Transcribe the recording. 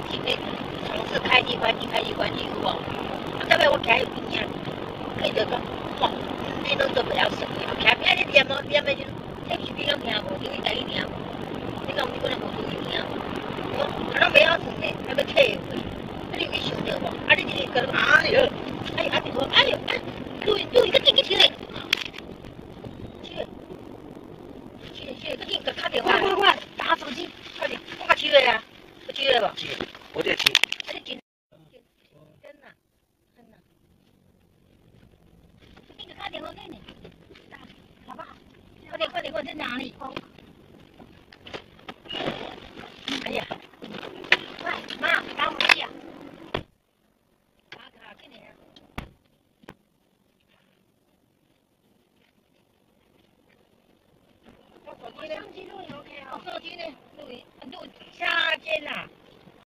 前面尝试开机关机，有无？到尾我徛有边啊，伊就讲，吼，你拢做不了什么，徛边你念的时阵，迄是边拢听无，就伊家己念。你讲你可能无注意听，我拢袂晓算嘞，还要退回，你有去想着无？你一个个哎呦，录音个紧去收嘞，收，个紧个打电话，快，打手机，快点，我甲收嘞啊，收嘞无？收，我这收。你紧，真呐，你个打电话给你，好不好？快点，我在哪里？哎呀，快，妈，打火机啊！